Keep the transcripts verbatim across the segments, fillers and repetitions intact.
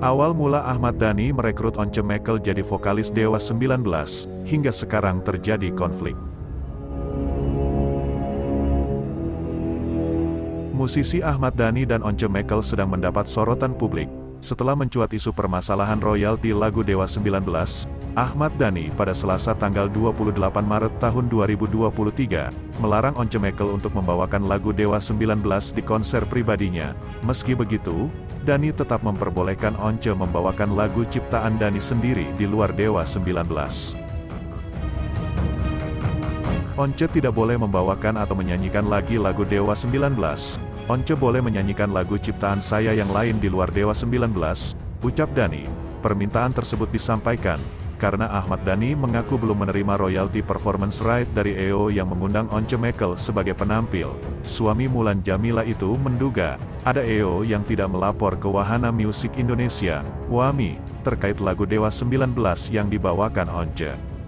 Awal mula Ahmad Dhani merekrut Once Mekel jadi vokalis Dewa sembilan belas, hingga sekarang terjadi konflik. Musisi Ahmad Dhani dan Once Mekel sedang mendapat sorotan publik. Setelah mencuat isu permasalahan royalti lagu Dewa sembilan belas, Ahmad Dhani pada Selasa tanggal dua puluh delapan Maret tahun dua ribu dua puluh tiga, melarang Once Mekel untuk membawakan lagu Dewa sembilan belas di konser pribadinya. Meski begitu, Dhani tetap memperbolehkan Once membawakan lagu ciptaan Dhani sendiri di luar Dewa sembilan belas. Once tidak boleh membawakan atau menyanyikan lagi lagu Dewa sembilan belas. Once boleh menyanyikan lagu ciptaan saya yang lain di luar Dewa sembilan belas, ucap Dhani. Permintaan tersebut disampaikan karena Ahmad Dhani mengaku belum menerima royalti performance right dari E O yang mengundang Once Mekel sebagai penampil. Suami Mulan Jameela itu menduga ada E O yang tidak melapor ke Wahana Music Indonesia, W A M I, terkait lagu Dewa sembilan belas yang dibawakan Once.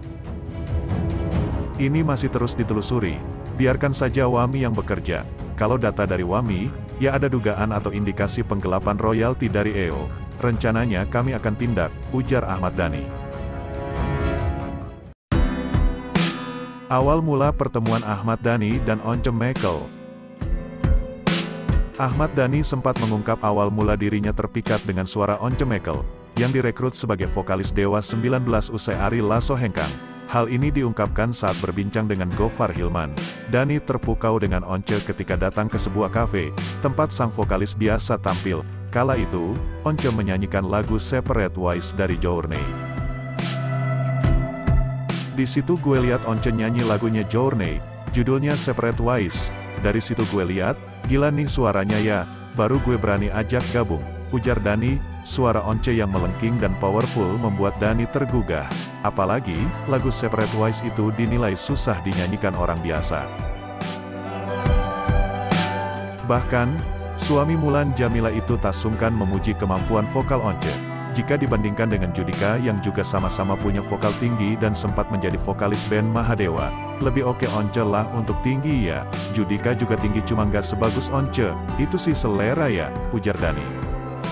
Ini masih terus ditelusuri, biarkan saja W A M I yang bekerja. Kalau data dari W A M I, ya ada dugaan atau indikasi penggelapan royalti dari E O. Rencananya kami akan tindak, ujar Ahmad Dhani. Awal mula pertemuan Ahmad Dhani dan Once Mekel. Ahmad Dhani sempat mengungkap awal mula dirinya terpikat dengan suara Once Mekel, yang direkrut sebagai vokalis Dewa sembilan belas usai Ari Lasso hengkang. Hal ini diungkapkan saat berbincang dengan Gofar Hilman. Dhani terpukau dengan Once ketika datang ke sebuah kafe, tempat sang vokalis biasa tampil. Kala itu, Once menyanyikan lagu Separate Ways dari Journey. Di situ gue lihat Once nyanyi lagunya Journey, judulnya Separate Ways. Dari situ gue lihat, gila nih suaranya ya, baru gue berani ajak gabung, ujar Dhani. Suara Once yang melengking dan powerful membuat Dhani tergugah. Apalagi, lagu Separate Ways itu dinilai susah dinyanyikan orang biasa. Bahkan, suami Mulan Jameela itu tak sungkan memuji kemampuan vokal Once. Jika dibandingkan dengan Judika yang juga sama-sama punya vokal tinggi dan sempat menjadi vokalis band Mahadewa, lebih oke Once lah untuk tinggi ya. Judika juga tinggi cuma nggak sebagus Once, itu sih selera ya, ujar Dhani.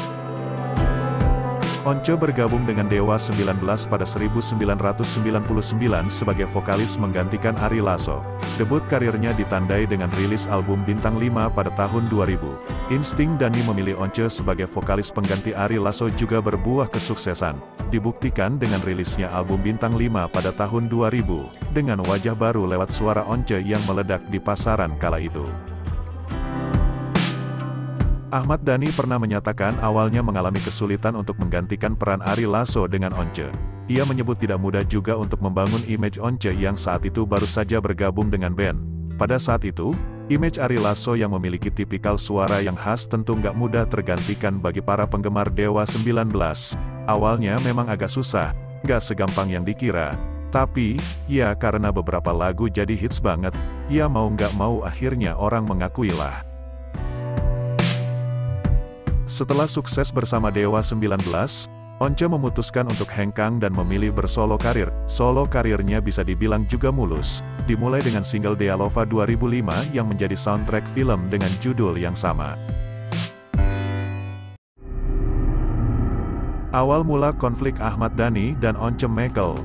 Once bergabung dengan Dewa sembilan belas pada seribu sembilan ratus sembilan puluh sembilan sebagai vokalis menggantikan Ari Lasso. Debut karirnya ditandai dengan rilis album Bintang lima pada tahun dua ribu. Insting Dhani memilih Once sebagai vokalis pengganti Ari Lasso juga berbuah kesuksesan. Dibuktikan dengan rilisnya album Bintang lima pada tahun dua ribu, dengan wajah baru lewat suara Once yang meledak di pasaran kala itu. Ahmad Dhani pernah menyatakan awalnya mengalami kesulitan untuk menggantikan peran Ari Lasso dengan Once. Ia menyebut tidak mudah juga untuk membangun image Once yang saat itu baru saja bergabung dengan band. Pada saat itu, image Ari Lasso yang memiliki tipikal suara yang khas tentu nggak mudah tergantikan bagi para penggemar Dewa sembilan belas. Awalnya memang agak susah, nggak segampang yang dikira. Tapi, ya karena beberapa lagu jadi hits banget, ya mau nggak mau akhirnya orang mengakui lah. Setelah sukses bersama Dewa sembilan belas, Once memutuskan untuk hengkang dan memilih bersolo karir. Solo karirnya bisa dibilang juga mulus, dimulai dengan single Dealova dua ribu lima yang menjadi soundtrack film dengan judul yang sama. Awal mula konflik Ahmad Dhani dan Once Mekel.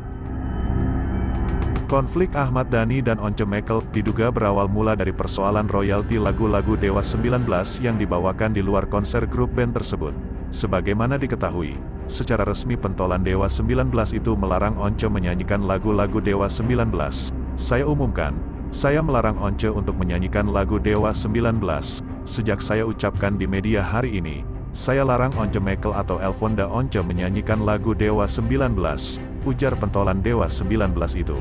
Konflik Ahmad Dhani dan Once Mekel diduga berawal mula dari persoalan royalti lagu-lagu Dewa sembilan belas yang dibawakan di luar konser grup band tersebut. Sebagaimana diketahui, secara resmi pentolan Dewa sembilan belas itu melarang Once menyanyikan lagu-lagu Dewa sembilan belas. Saya umumkan, saya melarang Once untuk menyanyikan lagu Dewa sembilan belas. Sejak saya ucapkan di media hari ini, saya larang Once Mekel atau Elfonda Once menyanyikan lagu Dewa sembilan belas, ujar pentolan Dewa sembilan belas itu.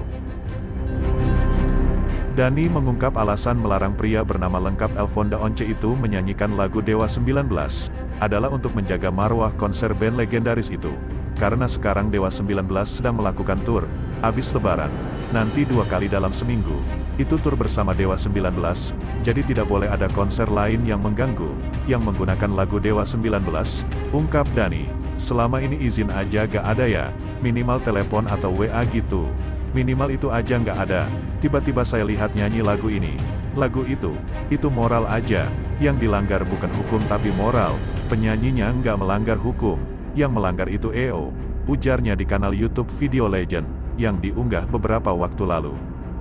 Dhani mengungkap alasan melarang pria bernama lengkap Elfonda Once itu menyanyikan lagu Dewa sembilan belas, adalah untuk menjaga marwah konser band legendaris itu. Karena sekarang Dewa sembilan belas sedang melakukan tur, habis lebaran, nanti dua kali dalam seminggu. Itu tur bersama Dewa sembilan belas, jadi tidak boleh ada konser lain yang mengganggu, yang menggunakan lagu Dewa sembilan belas, ungkap Dhani. Selama ini izin aja gak ada ya, minimal telepon atau W A gitu. Minimal itu aja nggak ada, tiba-tiba saya lihat nyanyi lagu ini, lagu itu, itu moral aja, yang dilanggar bukan hukum tapi moral, penyanyinya nggak melanggar hukum, yang melanggar itu E O, ujarnya di kanal YouTube Video Legend, yang diunggah beberapa waktu lalu.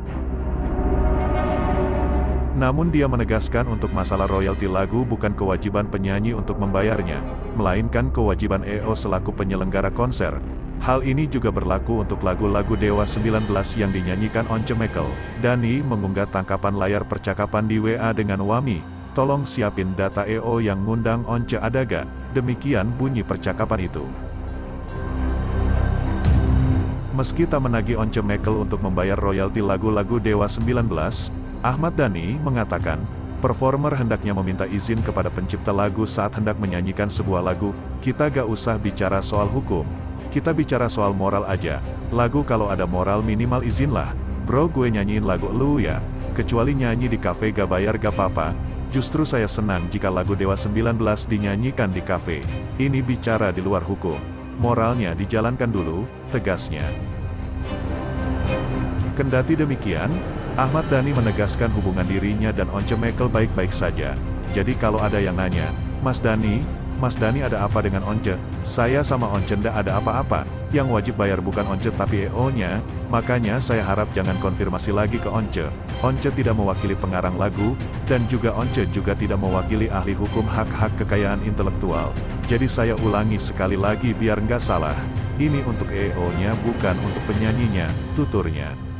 Namun dia menegaskan untuk masalah royalti lagu bukan kewajiban penyanyi untuk membayarnya, melainkan kewajiban E O selaku penyelenggara konser. Hal ini juga berlaku untuk lagu-lagu Dewa sembilan belas yang dinyanyikan Once Mekel. Dhani mengunggah tangkapan layar percakapan di W A dengan Wami, "Tolong siapin data E O yang ngundang Once Adaga," demikian bunyi percakapan itu. Meski tak menagih Once Mekel untuk membayar royalti lagu-lagu Dewa sembilan belas, Ahmad Dhani mengatakan, performer hendaknya meminta izin kepada pencipta lagu saat hendak menyanyikan sebuah lagu. Kita gak usah bicara soal hukum, kita bicara soal moral aja. Lagu kalau ada moral minimal izinlah. Bro, gue nyanyiin lagu lu ya, kecuali nyanyi di kafe gak bayar gak apa-apa. Justru saya senang jika lagu Dewa sembilan belas dinyanyikan di kafe. Ini bicara di luar hukum, moralnya dijalankan dulu, tegasnya. Kendati demikian, Ahmad Dhani menegaskan hubungan dirinya dan Once Mekel baik-baik saja. Jadi kalau ada yang nanya, "Mas Dhani, Mas Dhani ada apa dengan Once?" Saya sama Once ndak ada apa-apa, yang wajib bayar bukan Once tapi E O-nya, makanya saya harap jangan konfirmasi lagi ke Once. Once tidak mewakili pengarang lagu, dan juga Once juga tidak mewakili ahli hukum hak-hak kekayaan intelektual. Jadi saya ulangi sekali lagi biar nggak salah, ini untuk E O-nya bukan untuk penyanyinya, tuturnya.